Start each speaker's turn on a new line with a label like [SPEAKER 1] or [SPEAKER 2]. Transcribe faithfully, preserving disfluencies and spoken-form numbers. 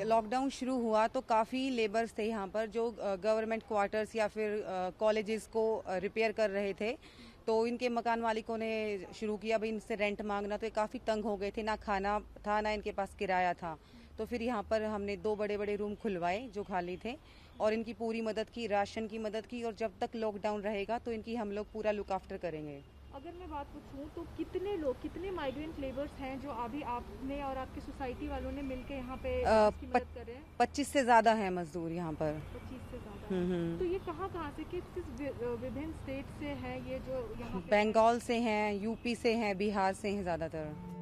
[SPEAKER 1] Lockdown शुरू हुआ तो काफ़ी लेबर्स थे यहाँ पर जो गवर्नमेंट क्वार्टर्स या फिर कॉलेजेस को रिपेयर कर रहे थे। तो इनके मकान मालिकों ने शुरू किया भाई इनसे रेंट मांगना, तो ये काफ़ी तंग हो गए थे, ना खाना था ना इनके पास किराया था। तो फिर यहाँ पर हमने दो बड़े बड़े रूम खुलवाए जो खाली थे और इनकी पूरी मदद की, राशन की मदद की, और जब तक लॉकडाउन रहेगा तो इनकी हम लोग पूरा लुक आफ्टर करेंगे।
[SPEAKER 2] अगर मैं बात पूछूं तो कितने लोग, कितने माइग्रेंट लेबर्स हैं जो अभी आपने और आपकी सोसाइटी वालों ने मिलकर यहाँ पे इसकी मदद कर रहे हैं?
[SPEAKER 1] पच्चीस से ज्यादा है मजदूर यहाँ पर।
[SPEAKER 2] पच्चीस से ज्यादा। तो ये कहाँ कहाँ से, किस किस विभिन्न स्टेट से हैं ये जो यहाँ पे?
[SPEAKER 1] बंगाल से हैं, यूपी से हैं, बिहार से हैं ज्यादातर।